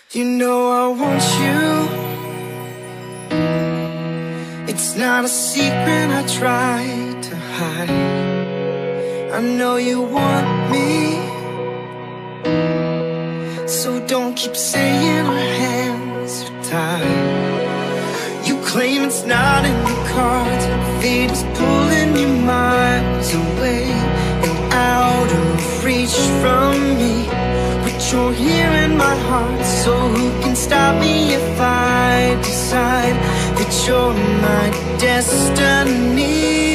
You know I want you. It's not a secret I try to hide. I know you want me, so don't keep saying our hands are tied. You claim it's not in the cards, fate is pulling you miles away and out of reach from me. But you're here in my heart, so who can stop me if I decide that you're my destiny?